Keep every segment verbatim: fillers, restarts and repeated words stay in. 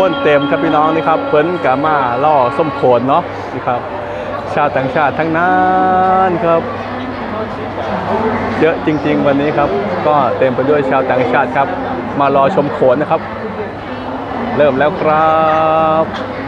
คนเต็มครับพี่น้องนี่ครับเพิ่นกะมาล่อส้มโขนเนาะนี่ครับชาวต่างชาติทั้งนั้นครับเยอะจริงๆวันนี้ครับก็เต็มไปด้วยชาวต่างชาติครับมารอชมโขนนะครับเริ่มแล้วครับ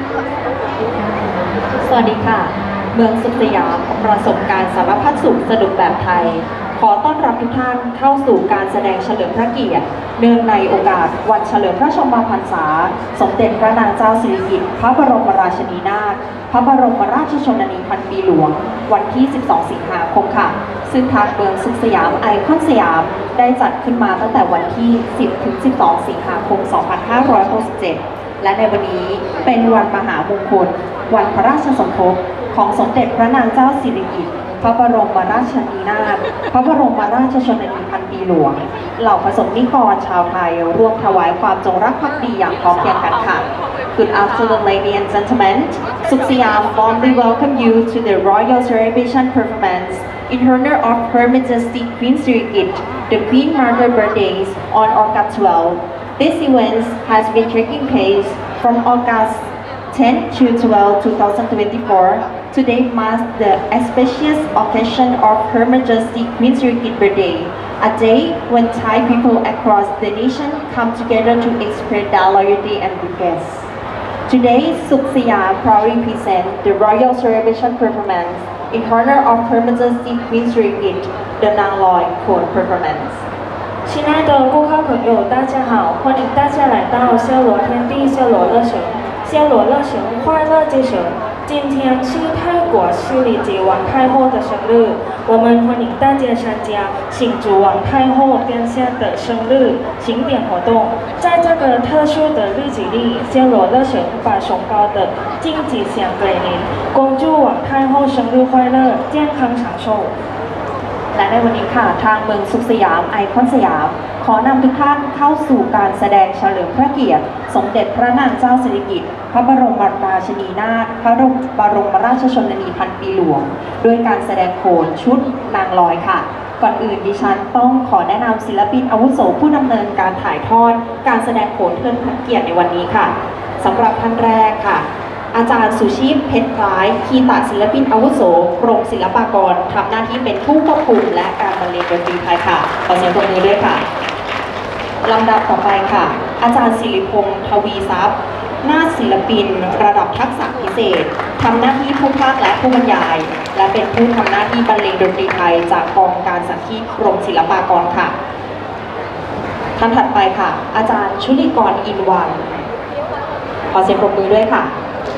สวัสดีค่ะเมืองสุขสยามประสบการณ์สารพัดสุขสนุกแบบไทยขอต้อนรับทุกท่านเข้าสู่การแสดงเฉลิมพระเกียรติเนื่องในโอกาสวันเฉลิมพระชนมพรรษาสมเด็จพระนางเจ้าสิริกิติ์พระบรมราชินีนาถพระบรมราชชนนีพันปีหลวงวันที่สิบสองสิงหาคมค่ะซึ่งทางเมืองสุขสยามไอคอนสยามได้จัดขึ้นมาตั้งแต่วันที่สิบถึงสิบสองสิงหาคมสองพันห้าร้อยหกสิบเจ็ดและในวันนี้เป็นวันมหามงคลวันพระราชสมภพของสมเด็จพระนางเจ้าสิริกิติ์พระบรมราชนีนาถพระบรมราชชนนีพันปีหลวงเหล่าประสบนิกรชาวไทยร่วมถวายความจงรักภักดีอย่างพร้อมเพรียงกันค่ะ Good afternoon, ladies and gentlemen. Sukhsiyam warmly welcome you to the Royal Celebration Performance in honor of Her Majesty Queen Sirikit, the Queen Mother birthdays on August twelfth. This event has been taking place from August tenth to twelfth, two thousand twenty-four. Today marks the auspicious occasion of Her Majesty Queen Sirikit's birthday, a day when Thai people across the nation come together to express their loyalty and request. Today, Sukhsiyam proudly presents the Royal Celebration Performance in honor of Her Majesty Queen Sirikit, the Nang Loi Khon Performance. 亲爱的顾客朋友，大家好，欢迎大家来到修罗天地修罗乐神，修罗乐神快乐之神。今天是泰国西里吉王太后的生日，我们欢迎大家参加庆祝王太后殿下的生日庆典活动。在这个特殊的日子里，修罗乐神把崇高的敬吉祥给您，恭祝王太后生日快乐，健康长寿。 และในวันนี้ค่ะทางเมืองสุขสยามไอคอนสยามขอนำทุกท่านเข้าสู่การแสดงเฉลิมพระเกียรติสมเด็จพระนางเจ้าสิริกิติ์พระบรมราชินีนาถพระบรมราชชนนีพันปีหลวงด้วยการแสดงโขนชุดนางลอยค่ะก่อนอื่นดิฉันต้องขอแนะนำศิลปินอาวุโสผู้ดำเนินการถ่ายทอดการแสดงโขนเทิดพระเกียรติในวันนี้ค่ะสำหรับท่านแรกค่ะอาจารย์สุชีพเพชรคล้ายคีตศิลปินอาวุโสกรมศิลปากรทำหน้าที่เป็นผู้ควบคุมและการบรรเลงดนตรีไทยค่ะขอเสียงปรบมือด้วยค่ะลำดับต่อไปค่ะอาจารย์ศิริพงษ์ทวีทรัพย์นาฏศิลปินระดับทักษะพิเศษทำหน้าที่ผู้พากย์และผู้บรรยายและเป็นผู้ทำหน้าที่บรรเลงดนตรีไทยจากกองการสังคีตกรมศิลปากรค่ะท่านถัดไปค่ะอาจารย์ชุลิกรอินวันขอเสียงปรบมือด้วยค่ะ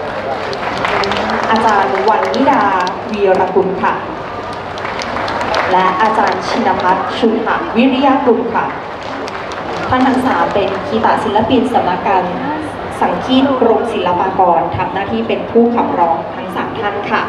อาจารย์วันนิดาวีรกุลค่ะและอาจารย์ชินภัทรชุนหวิริยกุลค่ะท่านทั้งสามเป็นคีตศิลปินสำนักการสังคีตกรมศิลปากรทำหน้าที่เป็นผู้ขับร้องทั้งสามท่านค่ะ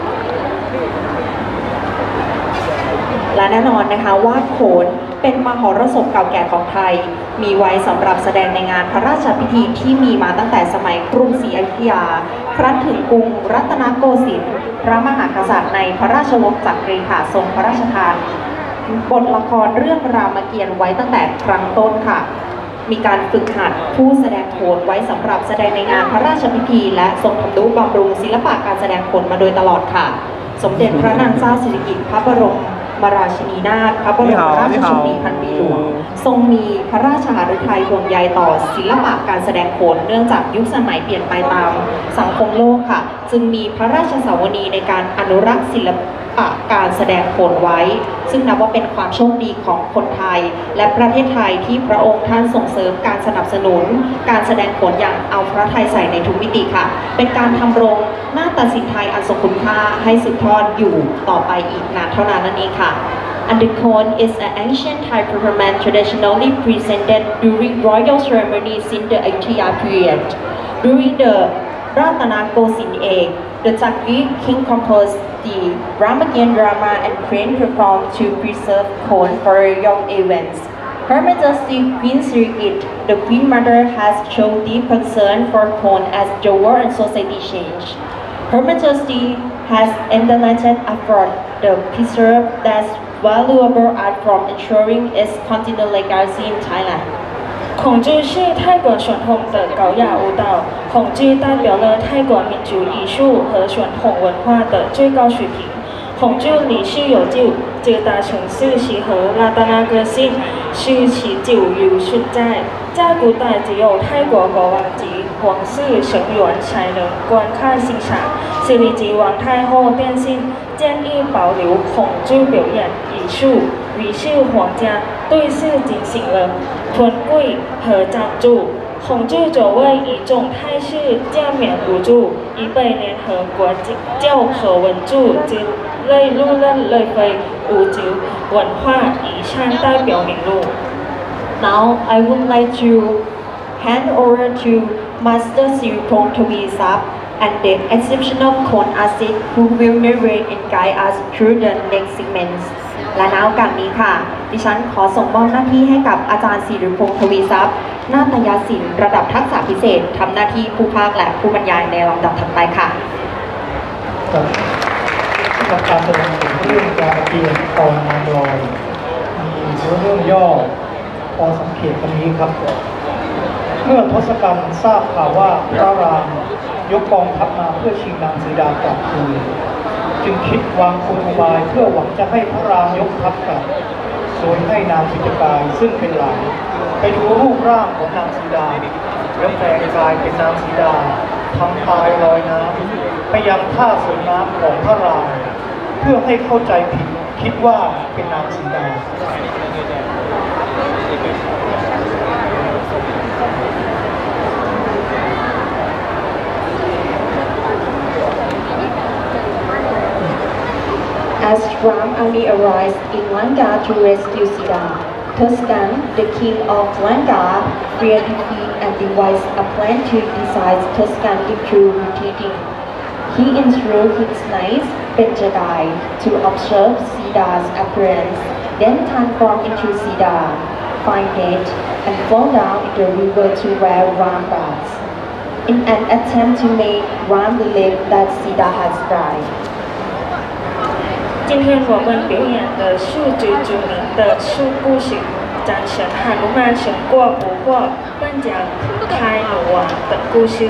และแน่นอนนะคะว่าโขนเป็นมหรสพเก่าแก่ของไทยมีไว้สำหรับแสดงในงานพระราชพิธีที่มีมาตั้งแต่สมัยกรุงศรีอยุธยาครั้นถึงกรุงรัตนโกสินทร์พระมหากษัตริย์ในพระราชวงศ์จักรีค่ะทรงพระราชทานบทละครเรื่องรามเกียรติ์ไว้ตั้งแต่ครั้งต้นค่ะมีการฝึกหัดผู้แสดงโขนไว้สำหรับแสดงในงานพระราชพิธีและทรงทำนุบำรุงศิลปะการแสดงโขนมาโดยตลอดค่ะสมเด็จพระนางเจ้าสิริกิติ์พระบรมราชินีนาถพระบรมราชชนนีพันปีหลวงทรงมีพระราชหฤทัยห่วงใยต่อศิลปะการแสดงโขนเนื่องจากยุคสมัยเปลี่ยนไปตามสังคมโลกค่ะจึงมีพระราชสาวนีในการอนุรักษ์ศิลปะการแสดงโขนไว้ซึ่งนับว่าเป็นความโชคดีของคนไทยและประเทศไทยที่พระองค์ท่านส่งเสริมการสนับสนุนการแสดงโขนอย่างเอาพระทัยใส่ในทุกมิติค่ะเป็นการทำรงนาฏศิลป์ไทยอันทรงคุณค่าให้สืบทอดอยู่ต่อไปอีกนานเท่านานนั่นเองค่ะAnd the Khon is an ancient Thai performance traditionally presented during royal ceremonies in the Ayutthaya period. During the Ratanakosin age, the Chakri king composed the Ramakian drama and crane performed to preserve Khon for young events. Her Majesty Queen Sirikit, the Queen Mother, has shown deep concern for Khon as the world and society change. Her Majesty has enlisted effort to preserve that valuable art form ensuring its continued legacy in Thailand. 孔剧是泰国传统的高雅舞蹈，孔剧代表了泰国民族艺术和传统文化的最高水平。孔剧历史悠久，九大城市是和拉达那个县是其久有存在。在古代，只有泰国国王及皇室成员才能观看欣赏。西里吉王太后电信建议保留孔剧表演艺术，于是皇家对此进行了吞柜和赞助。孔剧作为一种泰式加冕舞剧，已被联合国教和文组织类录认类非物质文化遗产代表名录。 Now I would like to hand over to Master Siripong Tawisap and the exceptional Khon Asit who will narrate and guide us through the next segments. และณโอกาสนี้ค่ะ ดิฉันขอส่งมอบหน้าที่ให้กับอาจารย์ศิริพงษ์ทวีทรัพย์นาฏยศิลป์ระดับทักษะพิเศษทำหน้าที่ผู้พากย์และผู้บรรยายในลำดับถัดไปค่ะกับการแสดงถึงเรื่องการเปลี่ยนตอนนางลอยมีเนื้อเรื่องย่อพอสังเกตตรงนี้ครับ เมื่อทศกัณฐ์ทราบข่าวว่าพระรามยกกองทัพมาเพื่อชิงนางสีดากลับคืนจึงคิดวางกลอุบายเพื่อหวังจะให้พระรามยกทัพกลับโดยให้นางพิจกายซึ่งเป็นหลานไปดูรูปร่างของนางสีดาแล้วแปลงกายเป็นนางสีดาทำตายลอยน้ำไปยังท่าส่วนน้ำของพระรามเพื่อให้เข้าใจผิดคิดว่าเป็นนางสีดา As Ram army arrives in Lanka to rescue Sita, Tuscan, the king of Lanka, feared defeat and devised a plan to decide Tuscan into retreating. He instructed his knights, Benjagai, to observe Sita's appearance, then transform into Sita, find it, and fall down in the river to where Ram was, in an attempt to make Ram believe that Sita has died. 今天我们表演的是最著名的树故事，战神哈努曼胜过不过笨将开鲁王等故事。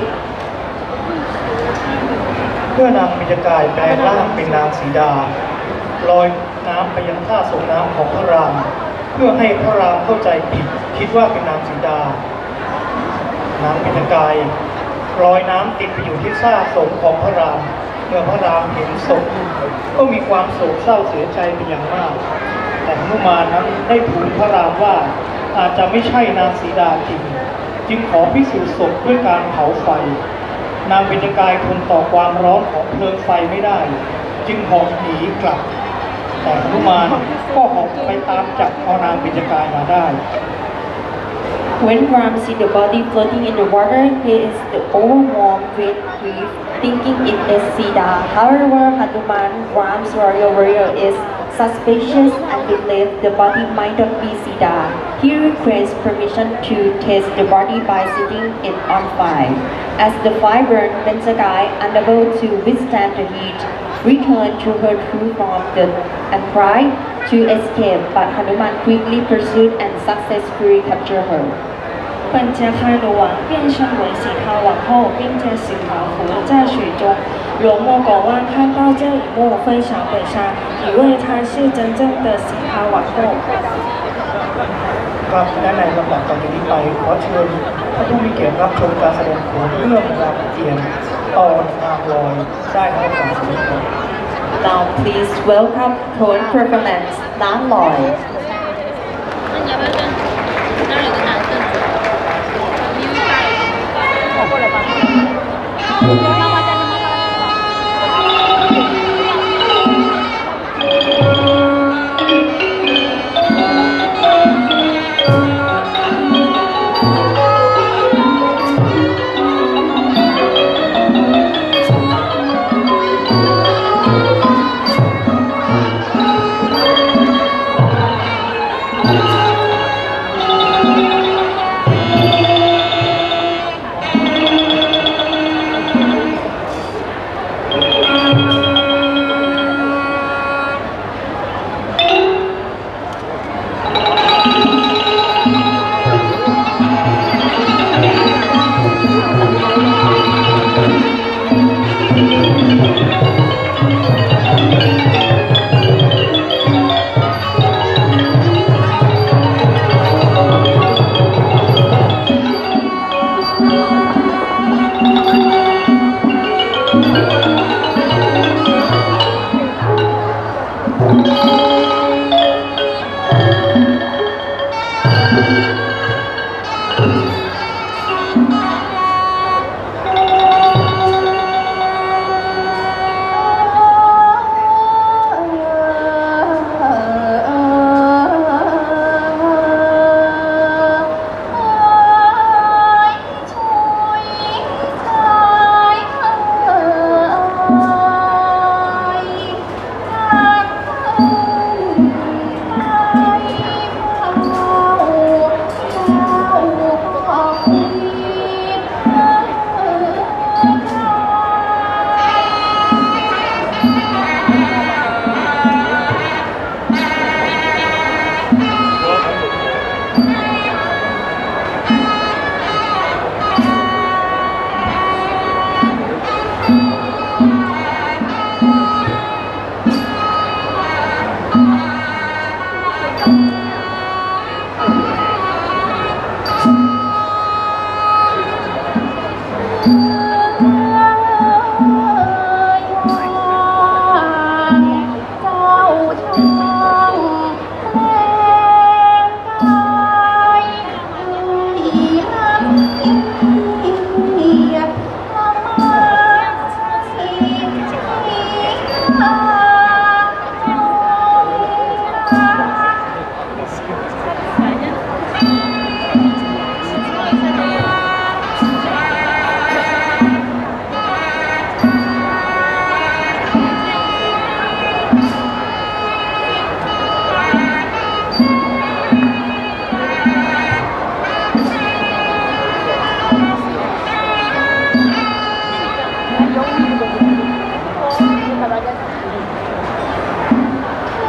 เมื่อนางมิจกายแปลงร่างเป็นนางสีดาลอยน้ำไปยังท่าส่งน้ำของพระรามเพื่อให้พระรามเข้าใจผิดคิดว่าเป็นนางสีดานางมิจกายลอยน้ำติดไปอยู่ที่ท่าส่งของพระรามเมื่อพระรามเห็นศพก็มีความโศกเศร้าเสียใจเป็นอย่างมากแต่หนุมานนั้นได้ทูลพระรามว่าอาจจะไม่ใช่นางสีดาจริงจึงขอพิสูจน์ศพด้วยการเผาไฟ นางเบญจกายทนต่อความร้อนของเพลิงไฟไม่ได้จึงหอบหนีกลับแต่หนุมานก็หอบไปตามจับเอานางเบญจกายมาได้ When Ram sees the body floating in the water, he is overwhelmed with grief, thinking it is Sita. However, Hanuman, Ram's royal warrior, is suspicious and believes the body might not be Sita. He requests permission to test the body by setting it on fire. As the fire burned, Benjagai, unable to withstand the heat, returned to her true form and tried to escape, but Hanuman quickly pursued and successfully captured her. 本家开鲁王变身为喜他王后，并且喜他浮在水中。罗莫国王看到这一幕非常悲伤，以为她是真正的喜他王后。 ครับและในลำดับต่อจากนี้ไปขอเชิญท่านผู้มีเกียรติรับชมการแสดงโขนเรื่องรามเกียรติ์ตอนนางลอยได้รับการแสดงครับ Now please welcome Khon performance Nang Loi. ค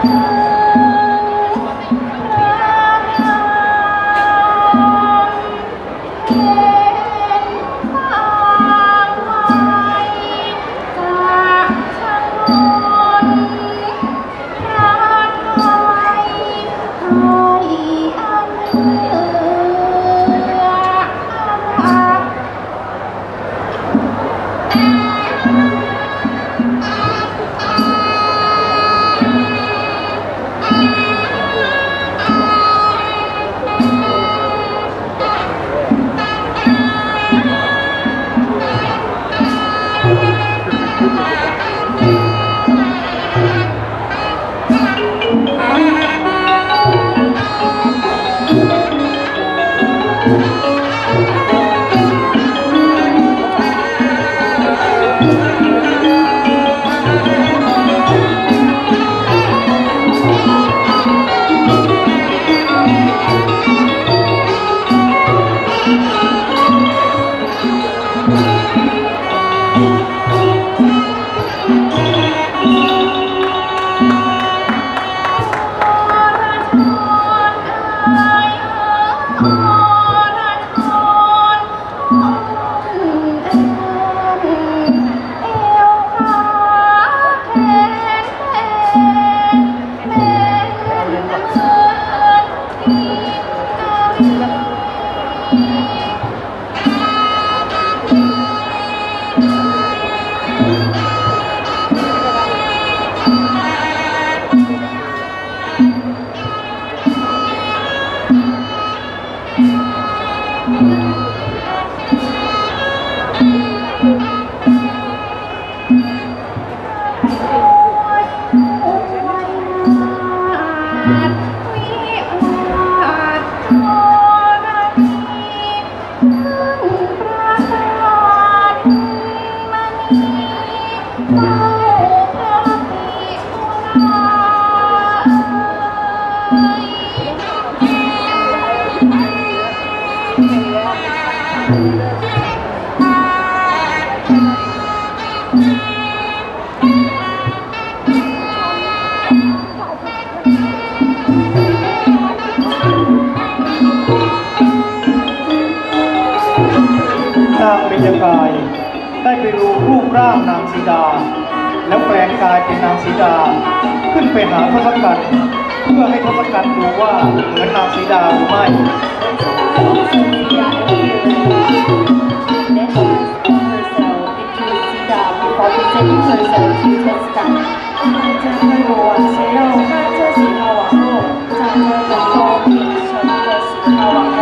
นางเบญจกายได้ไปดูรูปร่างนางสีดา แล้วแปลงกายเป็นนางสีดา ขึ้นไปหาทศกัณฐ์เพื่อให้ทศกัณฐ์ดูว่าเหมือนนางสีดาหรือไม่将会国王先让我看这喜号王后，将会能够变成的喜号王后。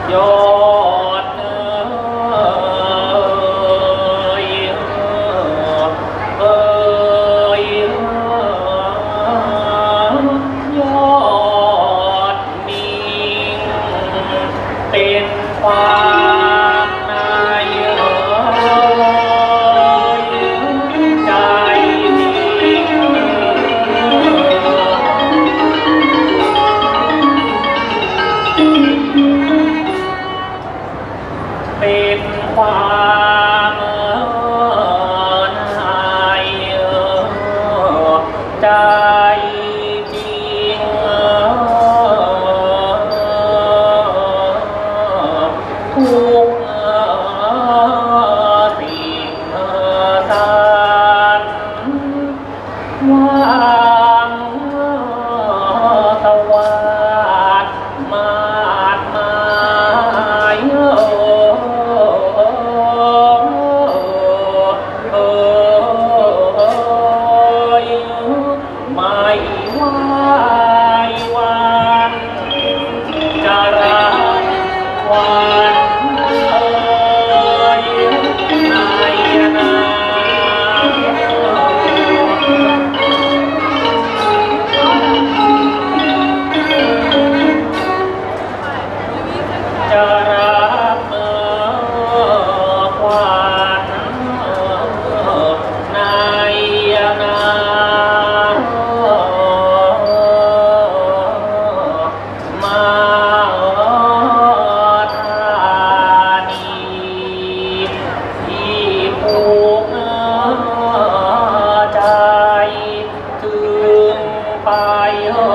ยอดเอ่ยเอ่ยยอดนิ่งเป็นความในใจนิ่งเป็นความในใจจริงทุกสิ่งสารวางสวาดมาดหมายไม่ไหววันจะรักวันในนาจะรักเมื่อควันในนามาธานีที่ผูกใจถึงไปเอ่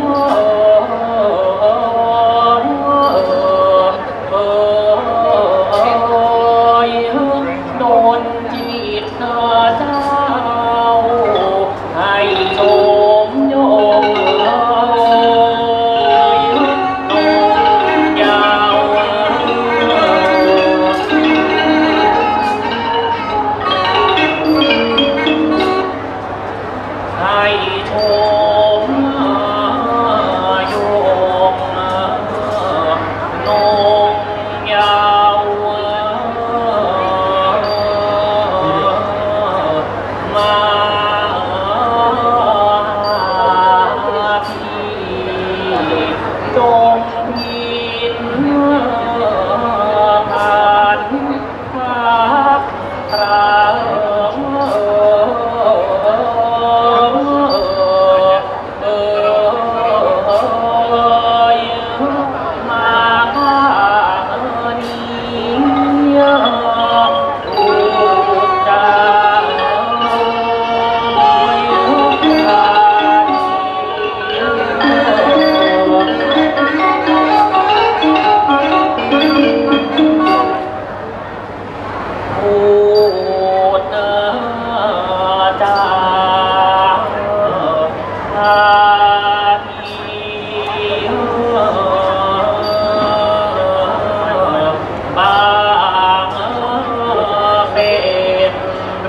ยโดนจิตเจ้าให้สมยงนงยาวให้ชมยงนงยาวมาพี่จงพินพันพักพระเอ่ยมานี้ถูกใจพูดจาพาทีบางเป็นไร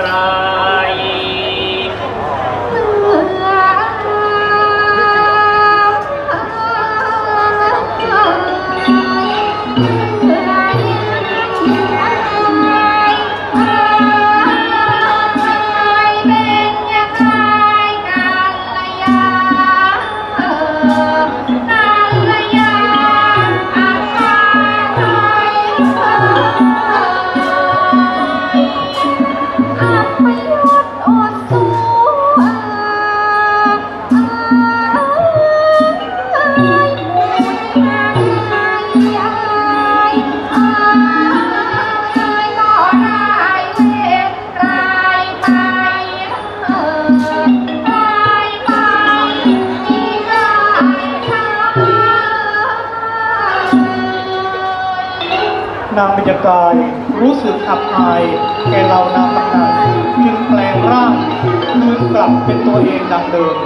นางเบญจกายรู้สึกอับอายแก่เรานางบรรณาจึงแปลงร่างคืนกลับเป็นตัวเองดังเดิม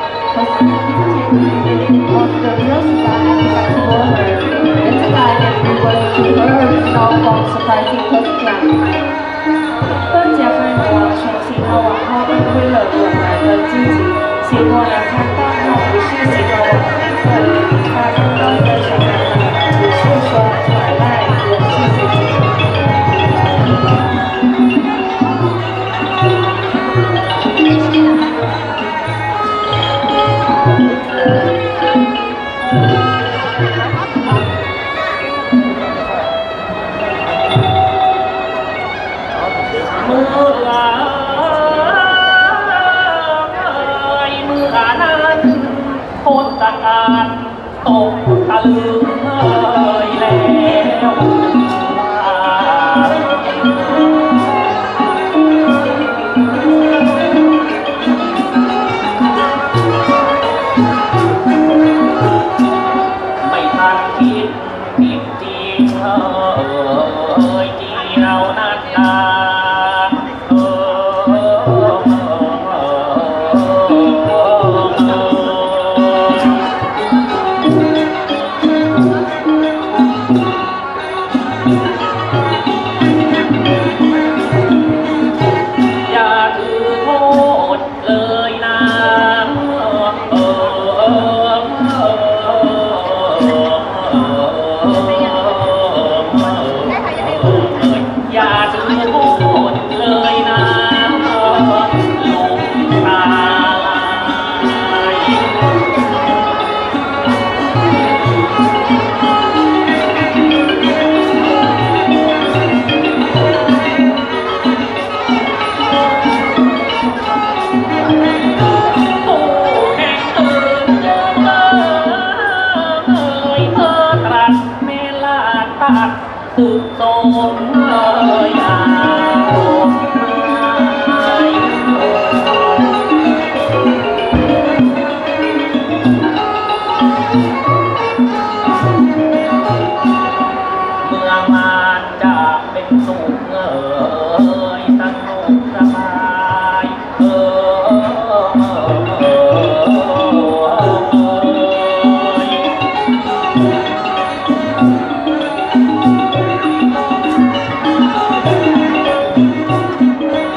Was the real star that told her it's a guy that was to her original form surprising question. 大家看到我相信他往后因为了我们的自己，喜欢人看到那不是喜欢我的颜色，他看到的什么呢？只是说出来。 ลืมเลยแล้วไม่ทันคิดผิดจริงเอ่ยที่เรานัดตาเออย่าถือโทษเลยนะเออย่าถือโทษเลยนะลูกตาผู้แข่งตื่นเดินเลยเธอตรัสเมลาตัดตึกตรงเลยอ่าเมื่อมานจะเป็นสุขเอ่ยสนุกสบายเออ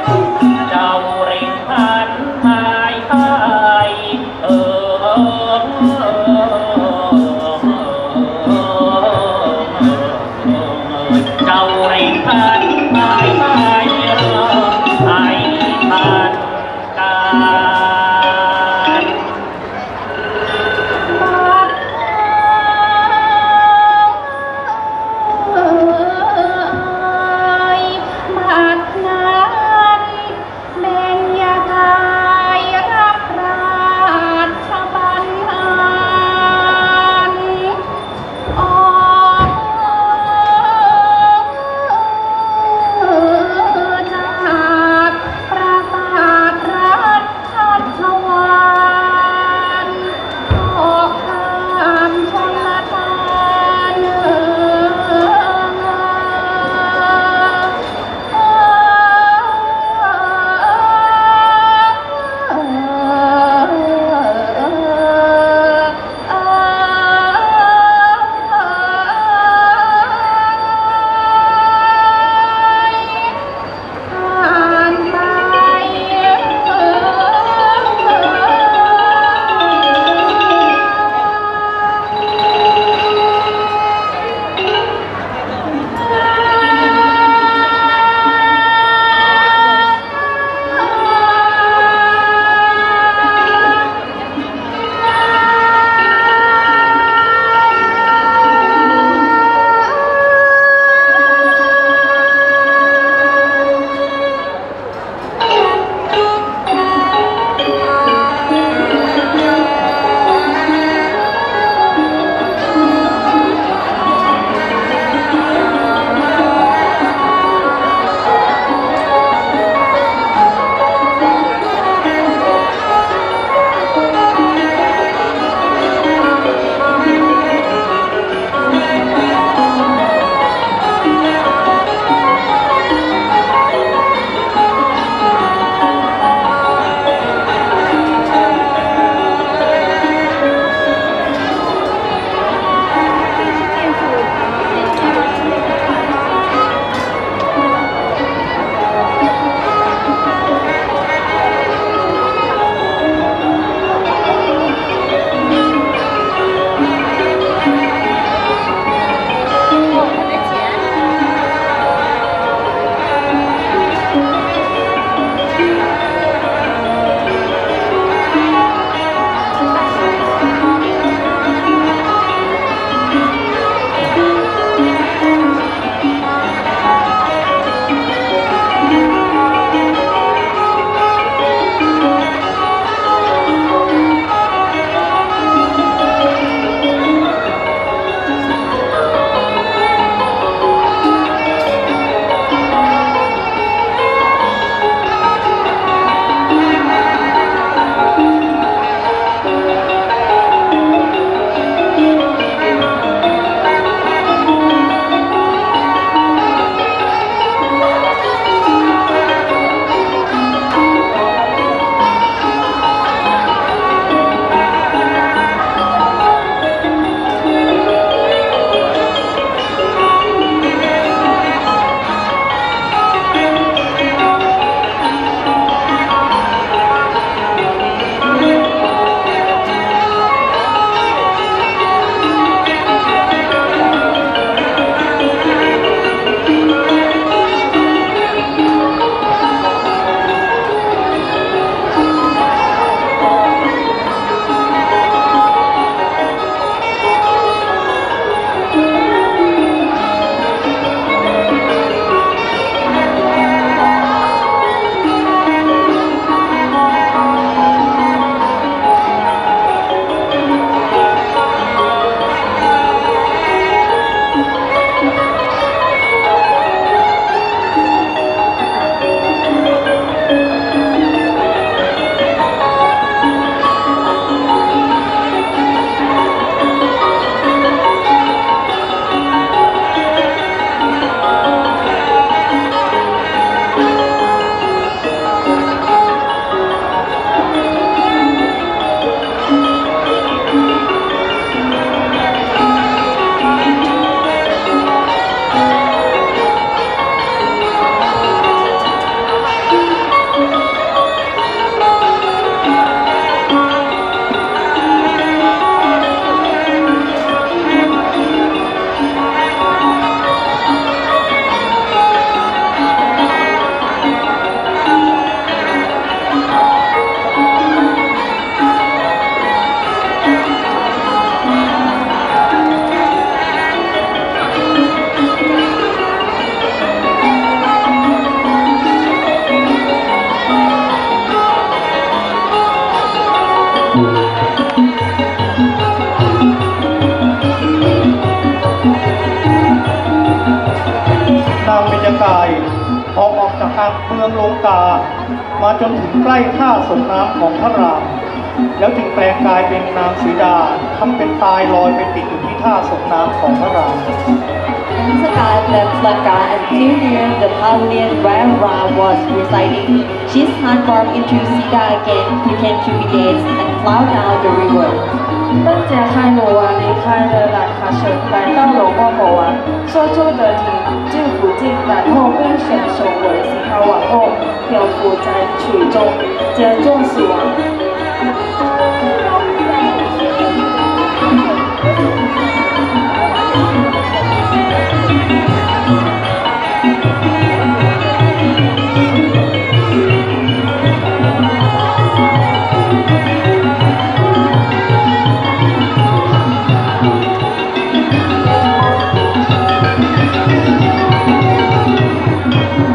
กายออกออกจากทางเมืองโลกามาจนถึงใกล้ท่าส่งน้ำของพระรามแล้วจึงแปลงกายเป็นนางสีดาทำเป็นตายลอยไปติดอยู่ที่ท่าส่งน้ำของพระราม Saka left Lanka and flew near the pavilion where Ra was residing. She transformed into Sita again, pretended to be dates, and plowed down the river. 邓家开努王离开了兰卡省，来到罗莫国王，说出得体，至福晋，然后被选手为西他王后，漂浮在曲中，将众死亡。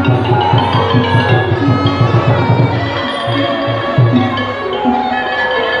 พ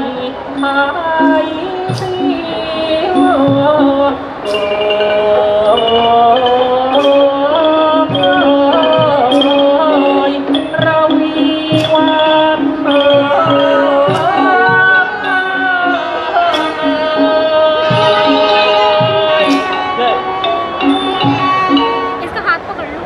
หายเสียเรามีวันเอ่ย इसका हाथ पकड़ लो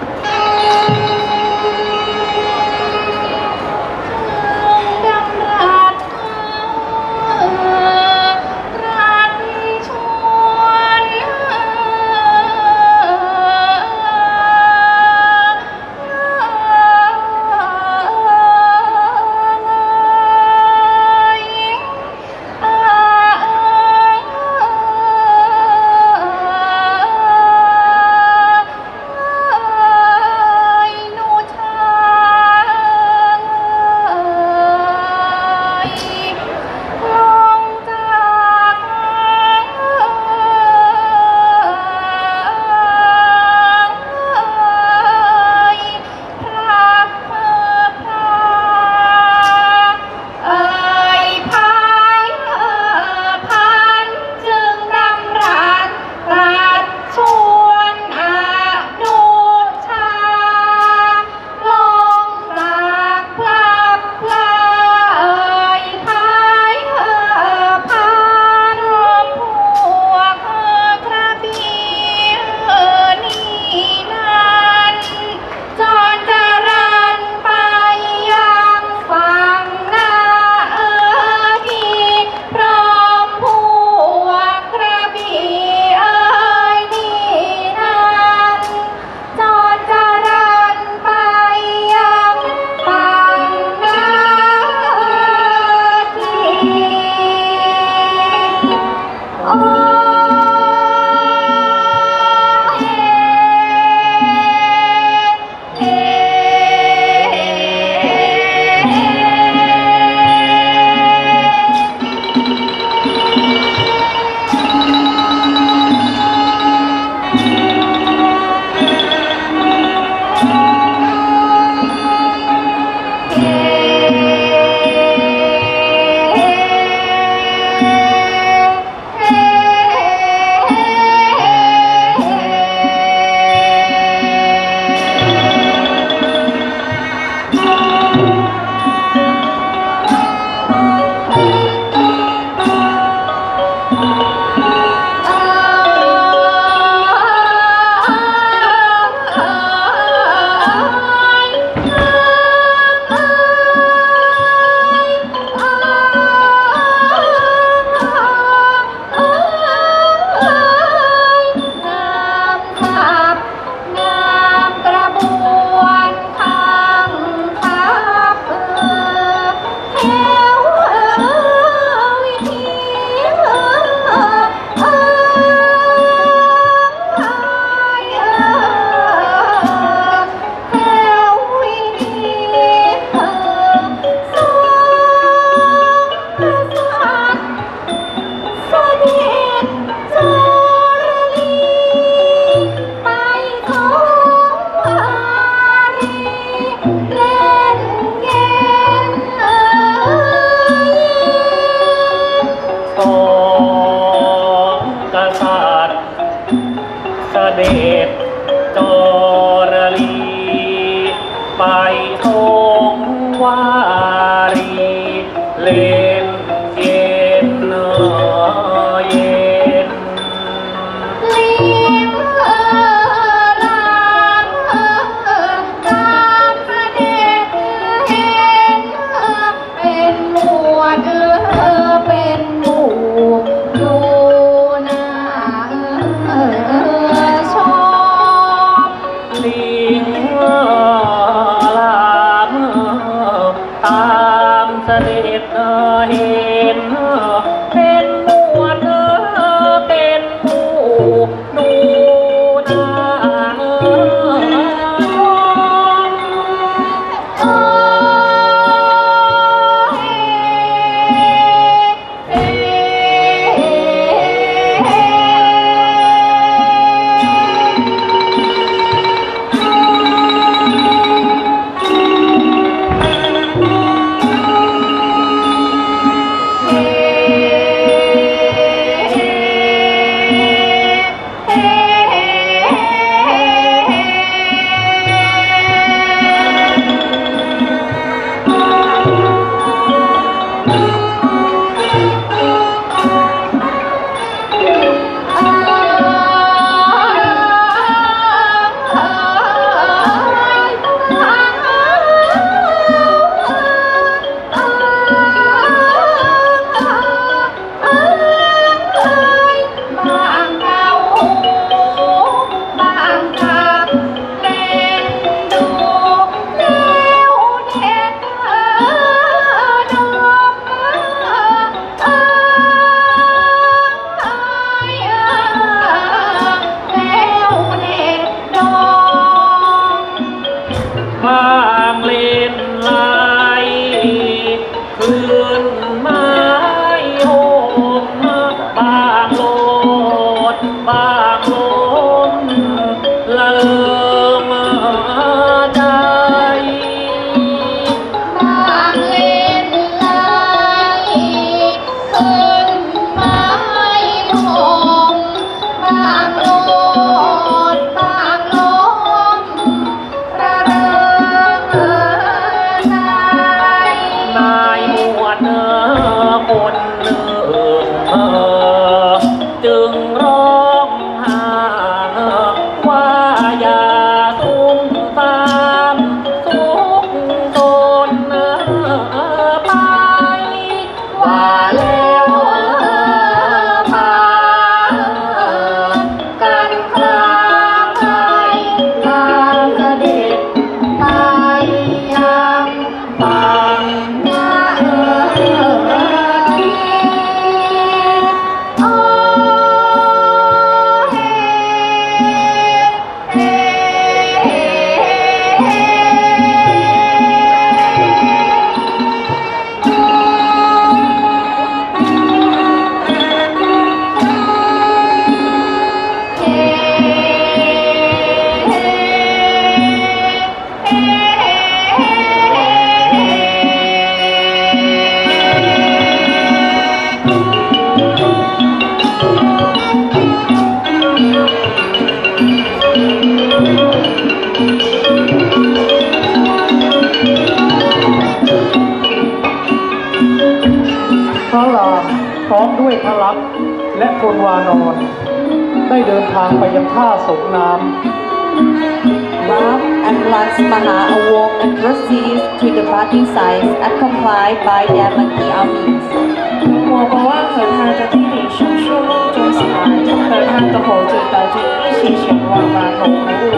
Hey ด้วยพลักษณ์และพลวานอน ได้เดินทางไปยังท่าส่งน้ำ Ram and Lance Maha awoke and proceeds to the bathing sites accompanied by their monkey armies. 我国王和他的弟弟从树木中醒来，和他的猴子大军一起前往码头服务。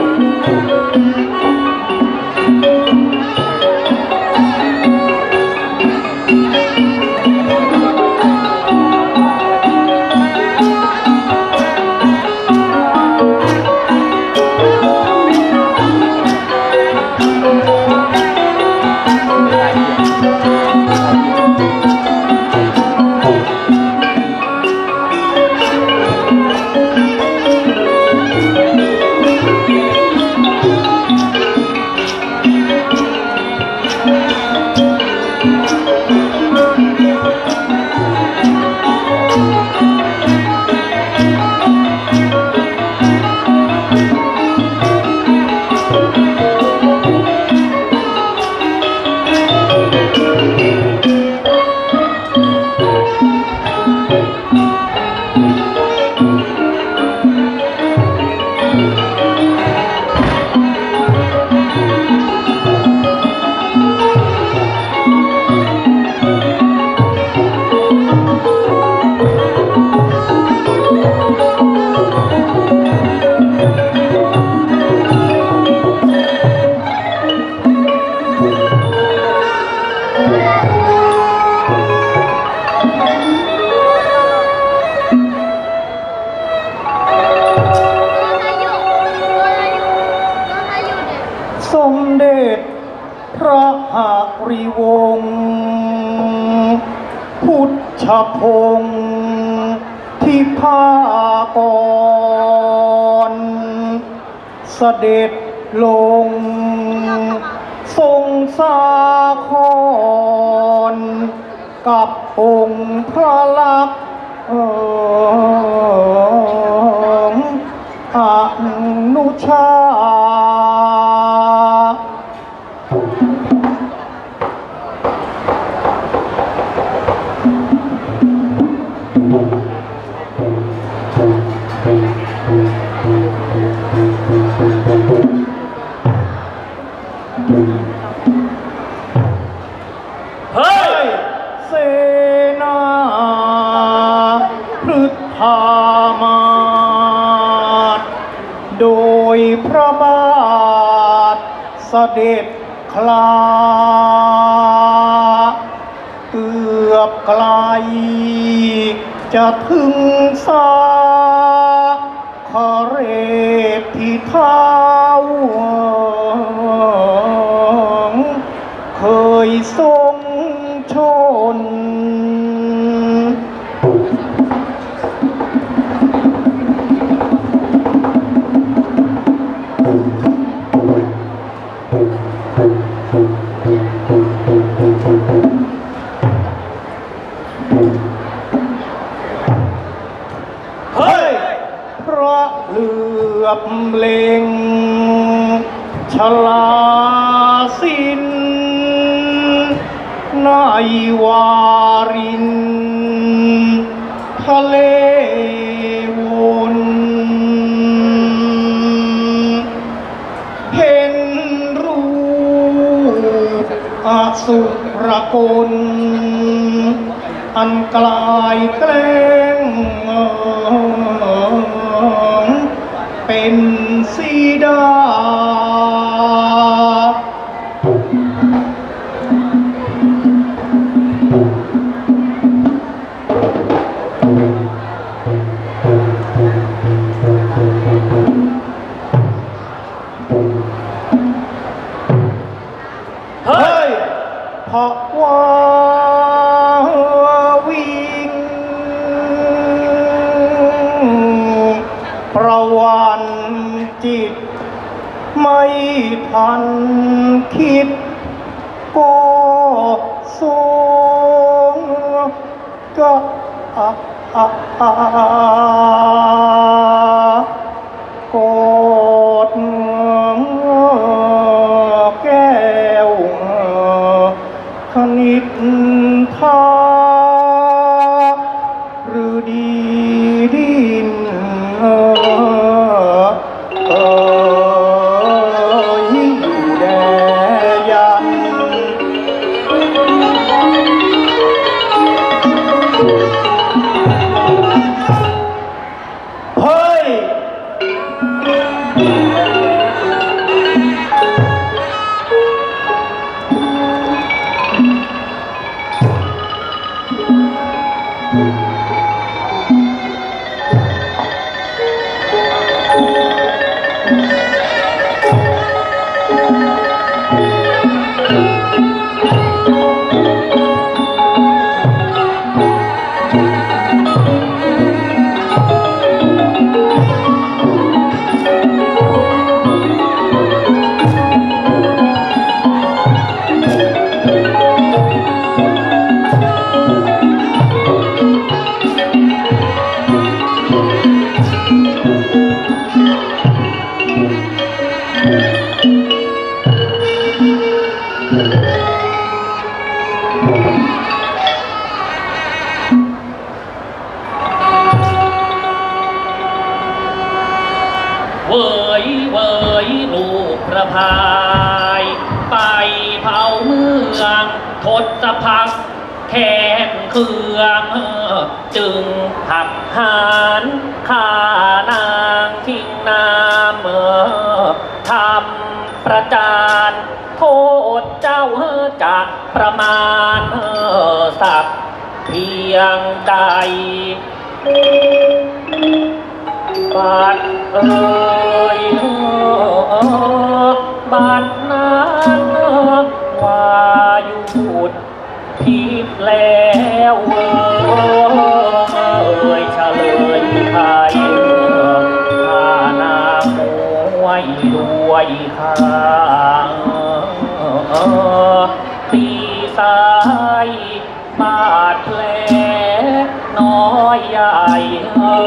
สมเด็จพระหฤวงศ์พุทธพงศ์ที่พากรเสด็จลงทรงสาครกับองค์พระลักษณ์อนุชาเฮ้ยเสนาพฤทธามาศโดยพระบาทเสด็จคลาเกือบไกลจะถึงสาคเรศที่เท้าเคยทรงชนเฮ้ยพระเหลือบเล็งชลาสินในวารินทะเลวนเห็นรูปอสุรกลอันกลายแกล้งเป็นสีดาเฮ้ยเพราะว่าวิ่งประวันจิตไม่ทันคิดก็ทรงก็อะอะอะกอดแก้วคณิตทาหรืระพายไปเผาเมืองทศพักแค้นเคืองจึงหักหานฆ่านางทิ้งน้ำเมื่อทำประจานโทษเจ้าจะประมาณสักเพียงใดบาดเอ่ยบาดนั้นว่าหยุดผิดแล้วเอ่ยเฉลยไทยข้านางมวยด้วยข้างตีสายบาดแผลน้อยใหญ่เอ่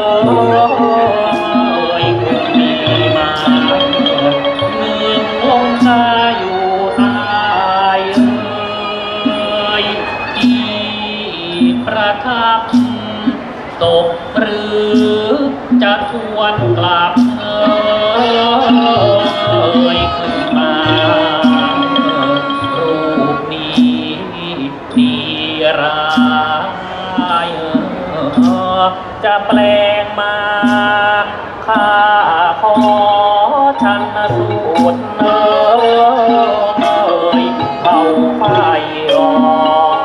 ยคงมีมาหนึ่งลงคาอยู่ตายเอ่ยอีประทับตกหรือจะทวนกลับเอ่ยขึ้นมารูปนี้ดีร้ายจะแปลงมาข้าขอชันสูตรเอ่ยเข้าไฟรอง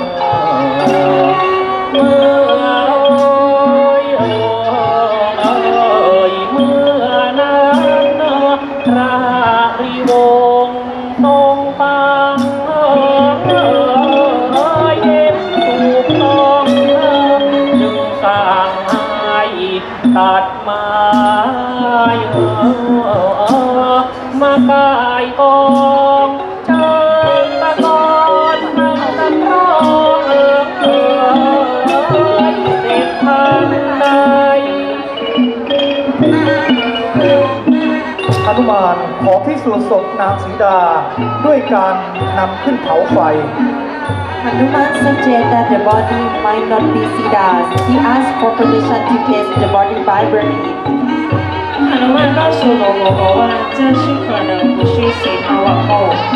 เมื่อเอ่ยเมื่อนั้นพระริวงศ์ทรงฟังเอ่ยเห็นถูกต้องจึงสั่งให้ตัดไม้มากายกองเชิญตะกอนนั่งตะกรองเอ่ยเสร็จทันใดหนุมานขอพิสูจน์ศพนางสีดาด้วยการนำขึ้นเผาไฟ Hanuman suggested that the body might not be Siddha's. He asked for permission to test the body by burning it. 哈努曼告诉罗罗国王，这是可能不是死他往后。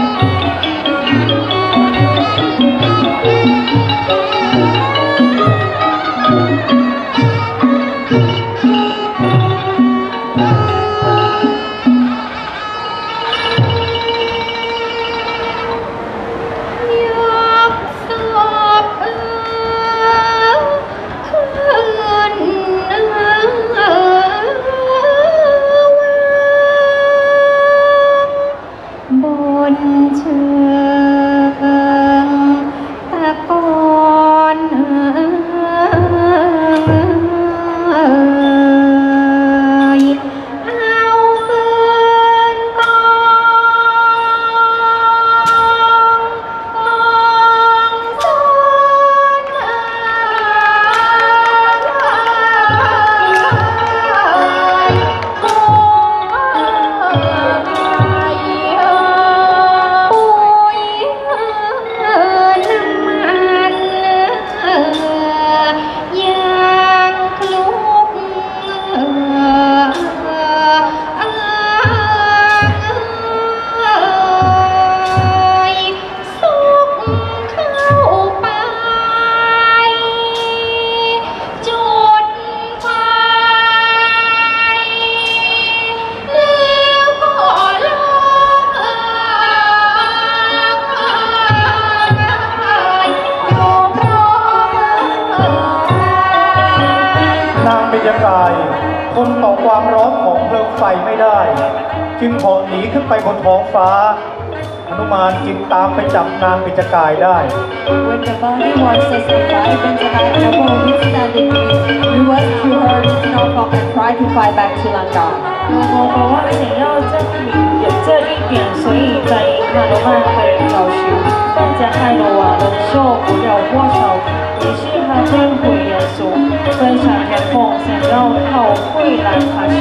ทนต่อความร้อนของเพลิงไฟไม่ได้จึงเหาะหนีขึ้นไปบนท้องฟ้าหนุมานจึงตามไปจับนางเบญจกายได้ When the body was set on fire, Benjakai Apple withstanding it, rescued her to Norfolk and tried to fly back to Lanka. 罗罗国王想要证明这一点，所以在哈罗曼的要求，但加害罗瓦忍受不了多少，于是他将回耶稣，分享天空，想要靠慧来爬山。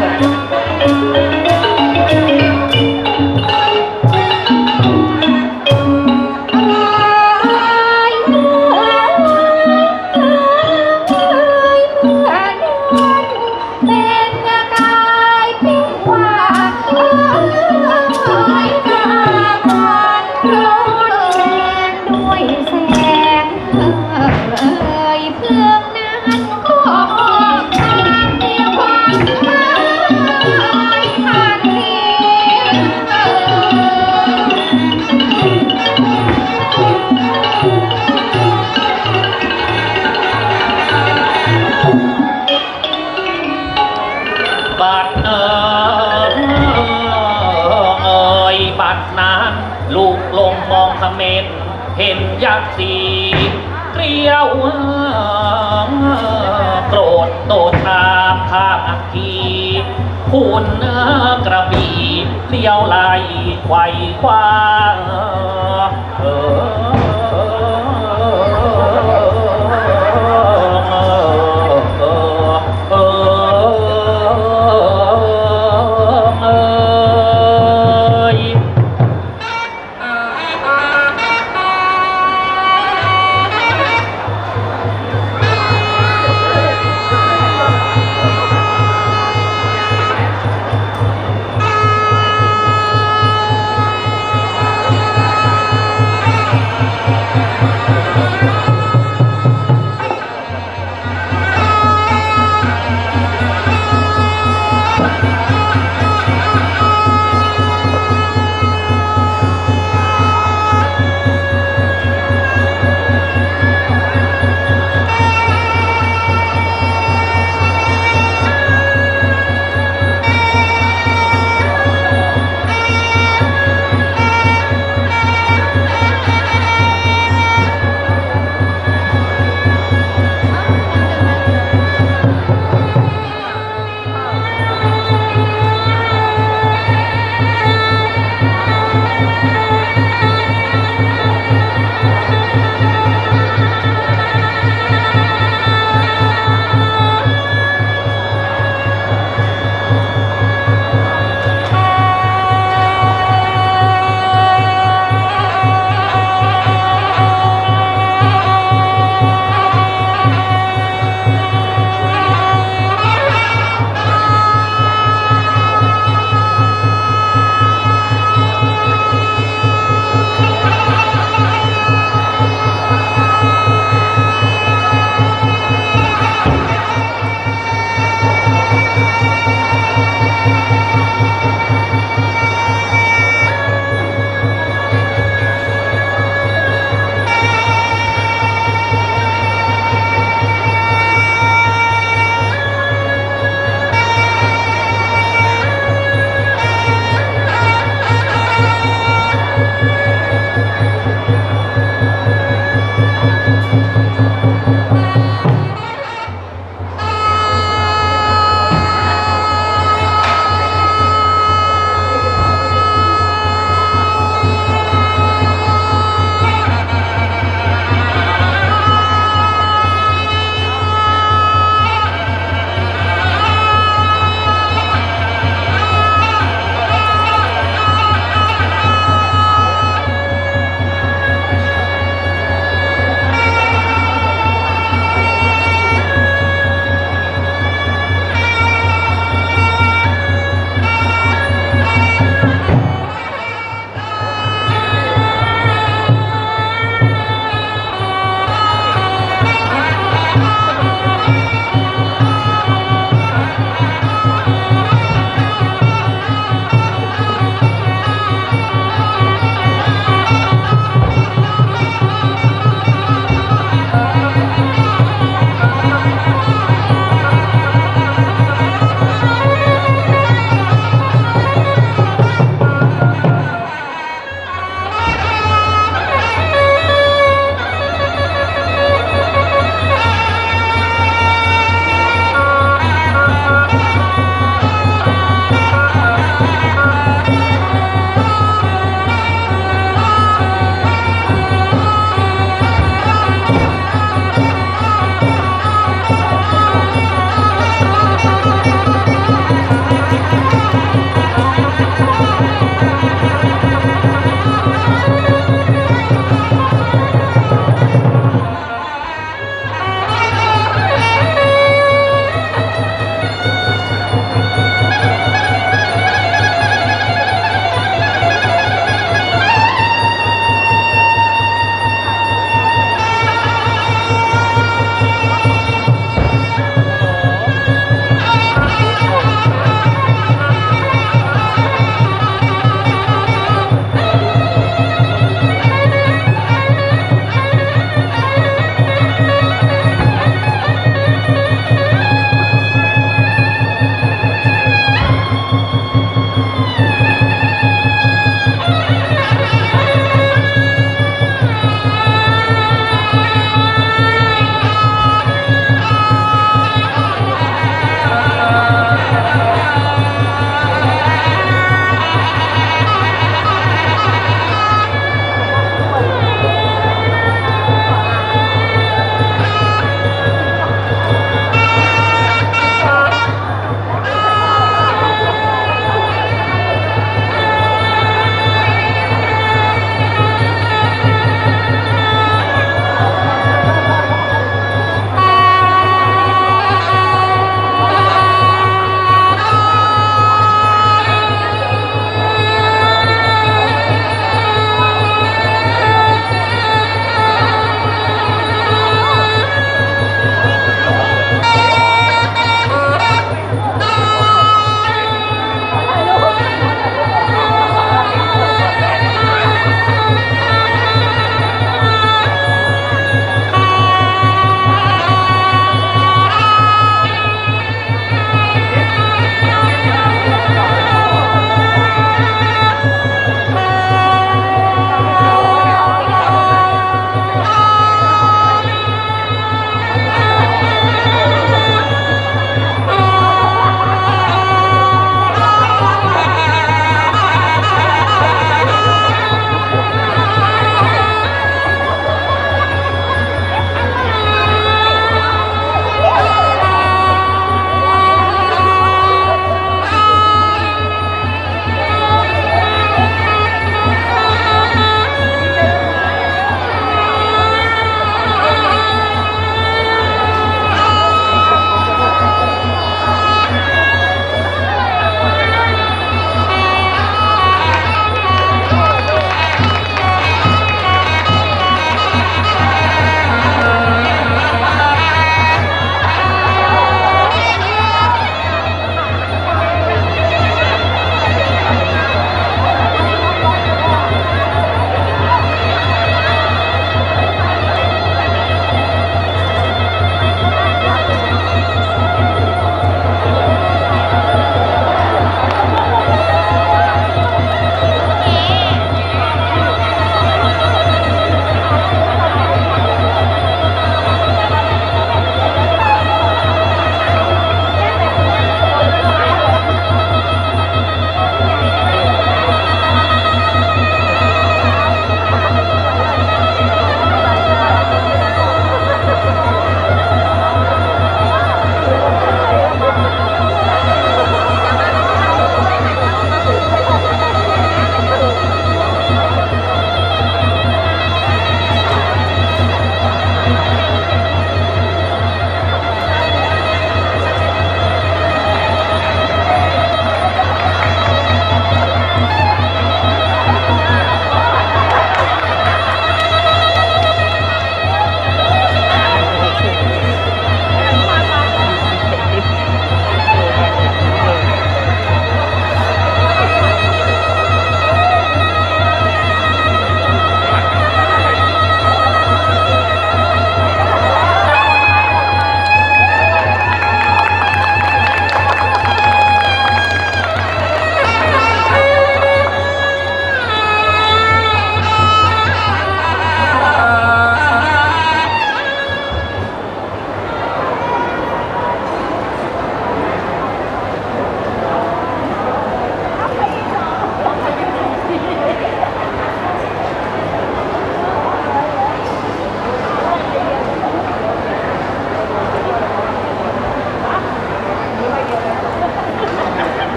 เป็นกายเป็นว่าเขมรเห็นยักษ์สีเกลียวโกรธโตทามข้ามอักขีคุณกระบี่เลี้ยวไหลไขว่คว้าเออ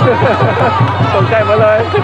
ตกใจหมดเลย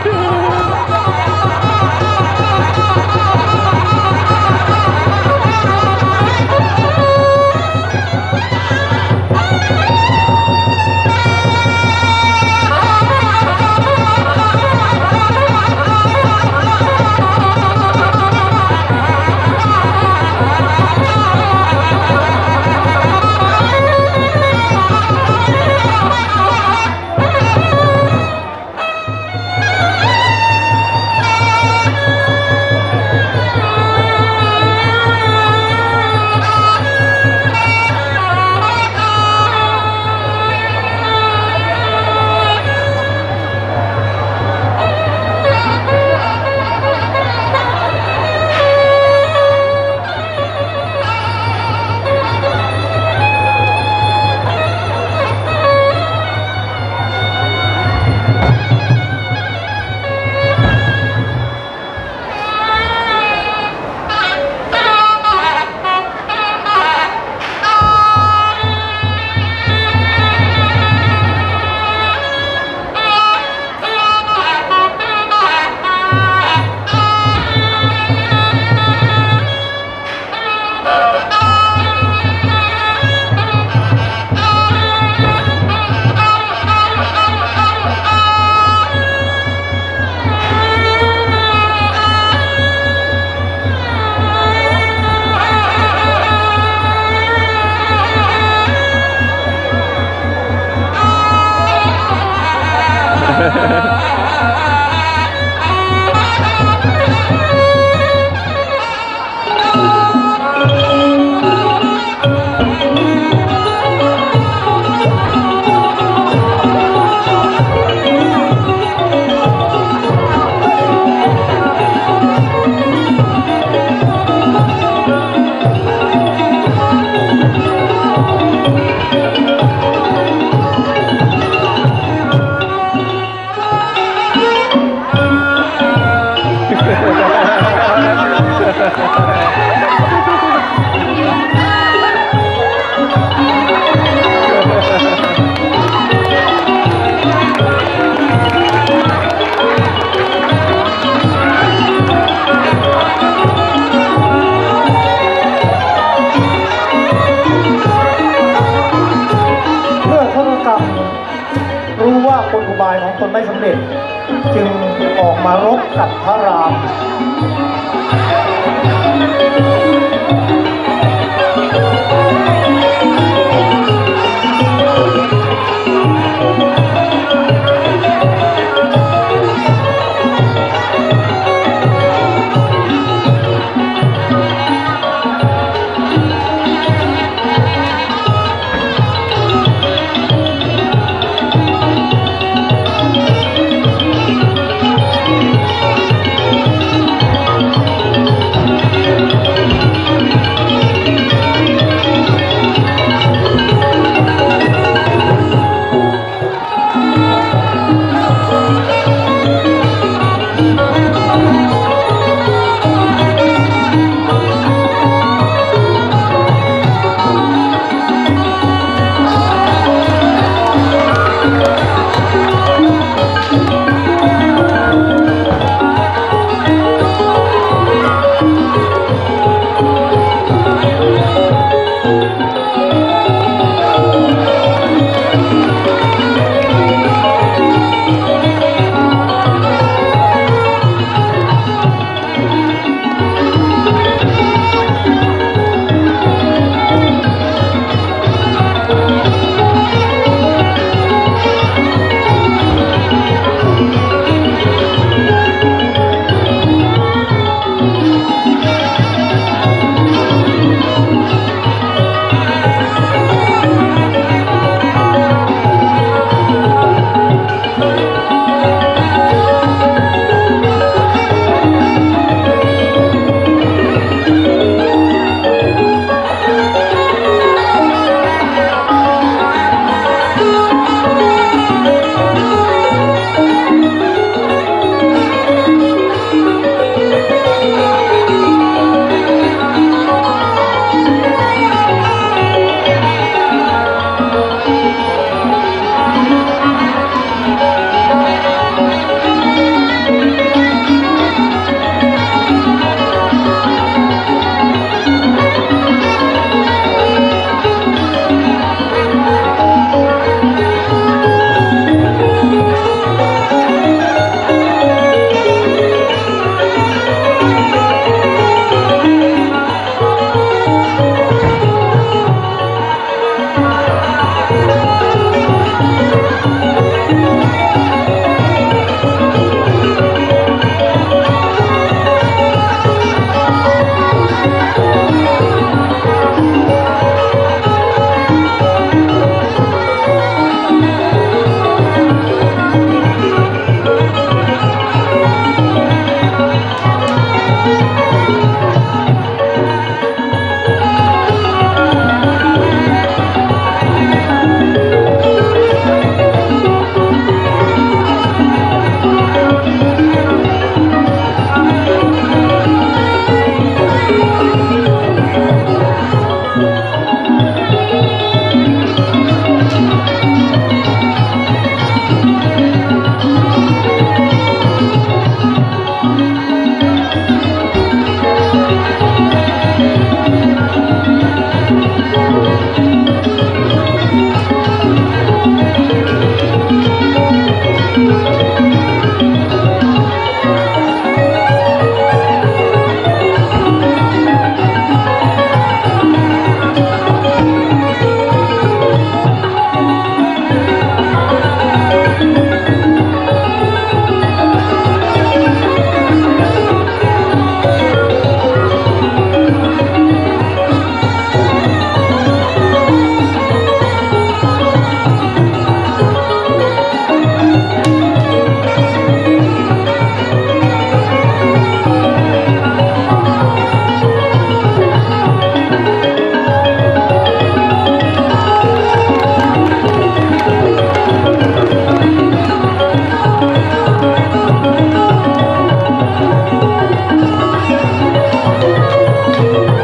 รู้ว่าคนอุบายของตนไม่สำเร็จจึงออกมารบกับพระราม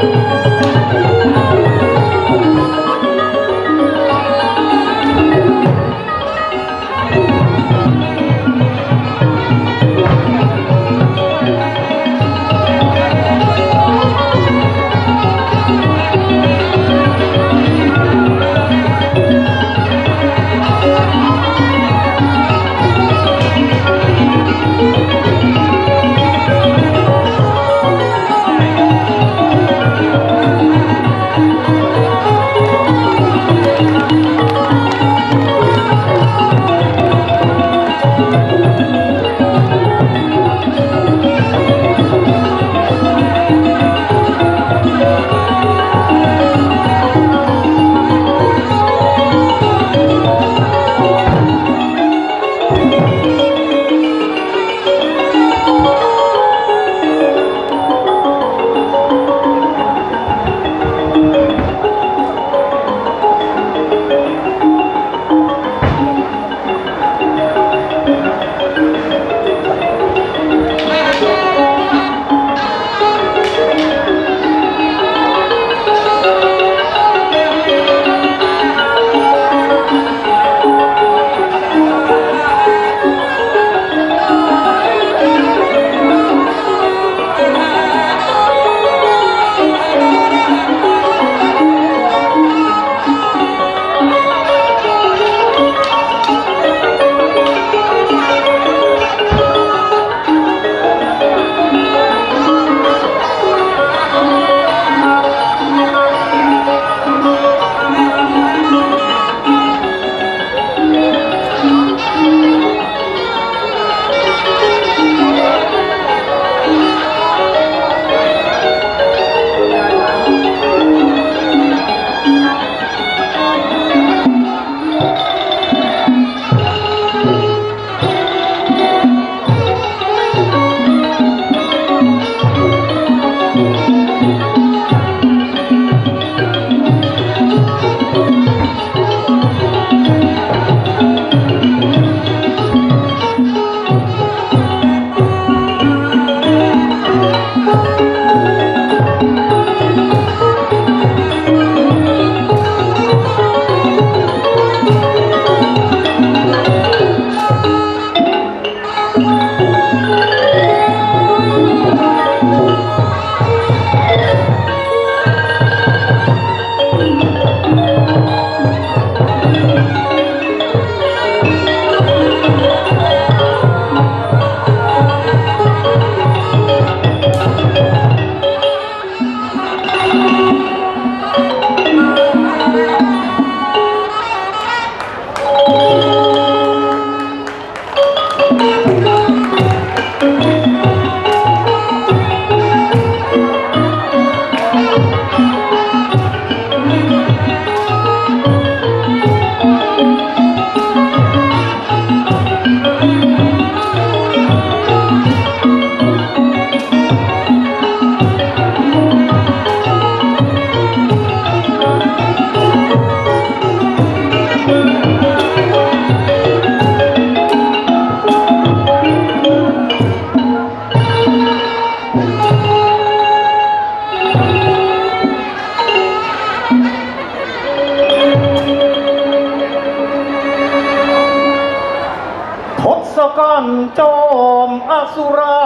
กันโจมอสุรา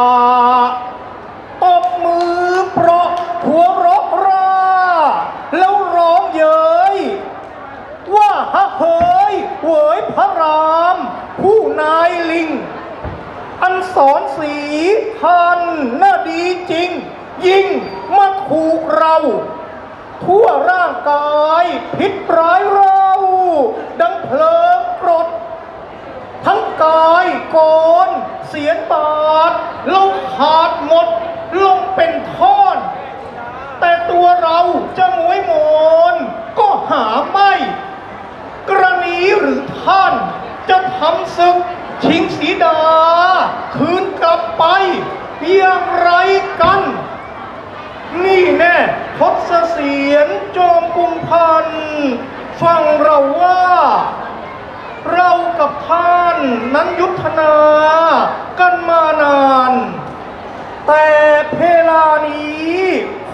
ตบมือเพราะหัวเราะราแล้วร้องเย้ยว่าฮะเฮยเวยพระรามผู้นายลิงอันสอนสีท่านน่าดีจริงยิ่งมาถูกเราทั่วร่างกายพิษร้ายเราดังเพลิงกรดทั้งกายโกนเสียนบาดเราขาดหมดลงเป็นท่อนแต่ตัวเราจะหมวยโมนก็หาไม่กรณีหรือท่านจะทำศึกชิงสีดาคืนกลับไปอย่างไรกันนี่แน่ทศเสียนจอมกุมพันธ์ฟังเราว่าเรากับท่านนั้นยุทธนากันมานานแต่เพลานี้ค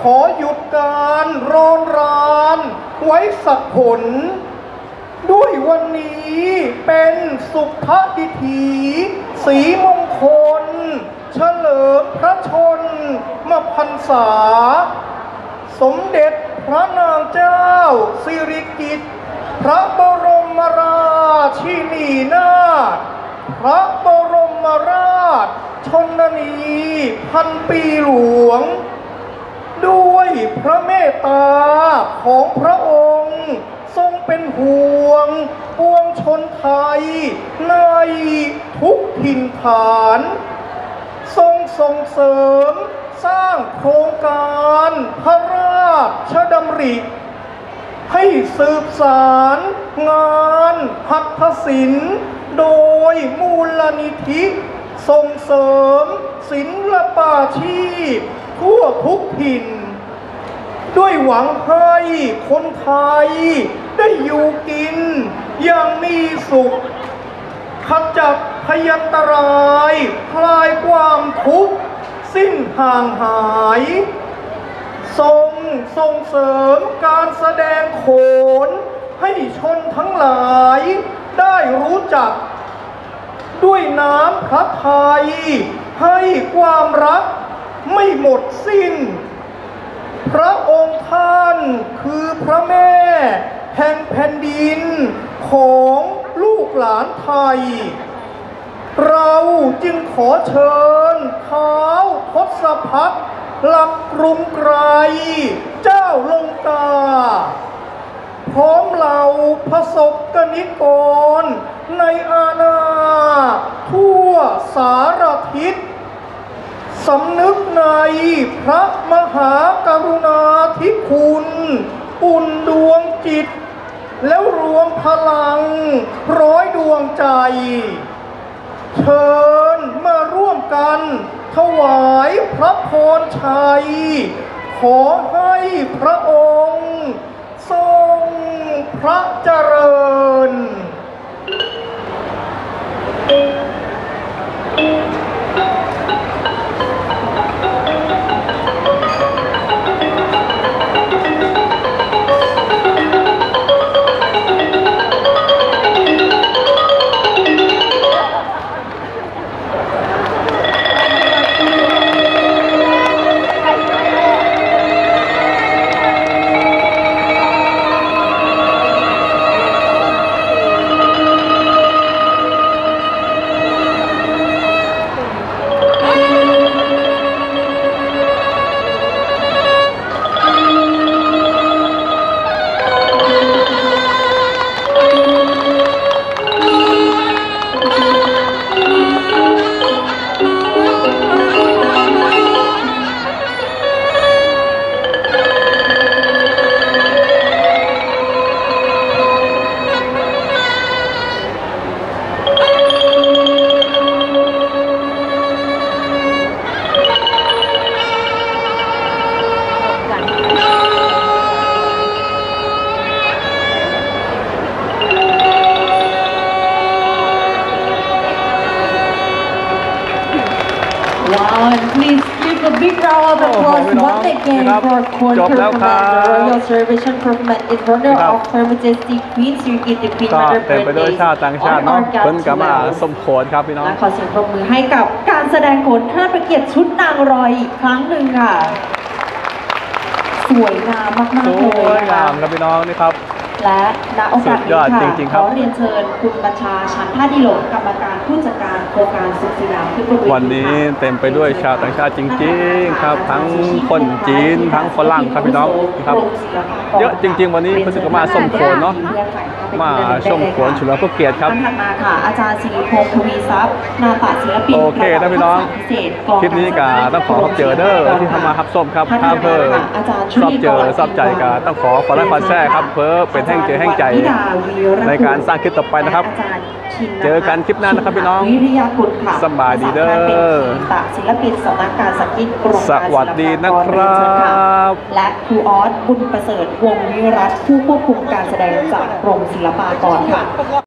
ขอหยุดการรอนรานไว้สักผลด้วยวันนี้เป็นสุภดิถีสีมงคลเฉลิมพระชนมพรรษาสมเด็จพระนางเจ้าสิริกิติ์พระบรมราชินีนาถพระบรมราชชนนีพันปีหลวงด้วยพระเมตตาของพระองค์ทรงเป็นห่วงปวงชนไทยในทุกถิ่นฐานทรงส่งเสริมสร้างโครงการพระราชดำริให้สืบสารงานหัตถศิลป์โดยมูลนิธิส่งเสริมศิลปาชีพทั่วทุกถิ่นด้วยหวังให้คนไทยได้อยู่กินอย่างมีสุขขจัดพยันตรายคลายความทุกข์สิ้นห่างหายทรงส่งเสริมการแสดงโขนให้ชนทั้งหลายได้รู้จักด้วยน้ำพระทัยให้ความรักไม่หมดสิ้นพระองค์ท่านคือพระแม่แห่งแผ่นดินของลูกหลานไทยเราจึงขอเชิญเท้าทศพัฒน์หลักกรุงไกรเจ้าลงกาพร้อมเหล่าพระสบกนิกรในอาณาทั่วสารทิศสำนึกในพระมหากรุณาธิคุณอุ่นดวงจิตแล้วรวมพลังร้อยดวงใจเชิญมาร่วมกันถวายพระพรชัยขอให้พระองค์ทรงพระเจริญ Wow, and please give a big round of applause once again for Corn Commander Royal Celebration Performance in honor of Her Majesty Queen Sirikit the Queen ก็ Mother เต็มไปด้วยชาติต่างชาติเนาะเพิ่นก็มาสมโขนครับพี่น้องและขอเสียงปรบมือให้กับการแสดงโขนเทิดพระเกียรติชุดนางรอยอีกครั้งหนึ่งค่ะสวยงามมากๆเลยสวยนะงาคะมครับพี่น้องนี่ครับและณโอกาสสุดยนี้อดค่ะจริงๆคขรับอเรียนเชิญคุณบัญชาชันท่าดิโลกกรรมการผู้จัดการโครงการสุขสยามขึ้นบนเวทีวันนี้เต็มไปด้วยชาวต่างชาติจริงๆครับทั้งคนจีนทั้งฝรั่งครับพี่น้องครับเยอะจริงๆวันนี้รู้สึกว่ามาส้มโขนเนาะมาชมโขนเฉลิมพระเกียรติครับท่านถัดมาค่ะอาจารย์ศิริพงศ์ทวีทรัพย์นาฏศิลปินโอเคนะพี่น้องพิเศษกองคลิปนี้ก็ต้องขอขอบเจอเด้อที่เข้ามาครับส้มครับถ้าเพิ่มชอบเจอชอบใจก็ต้องขอขอรับฟังแท้ครับเพิ่มเป็นแห่งเจอแห่งใจในการสร้างคลิปต่อไปนะครับ เจอกันคลิปหน้านะครับพี่น้องวิทยากุลค่ะสบายดีเด้อเป็นศิลปินสำนักการสังกีตกรมสวัสดีนะครับและครูออสบุญประเสริฐวงศ์วิรัตผู้ควบคุมการแสดงจากกรมศิลปากรค่ะ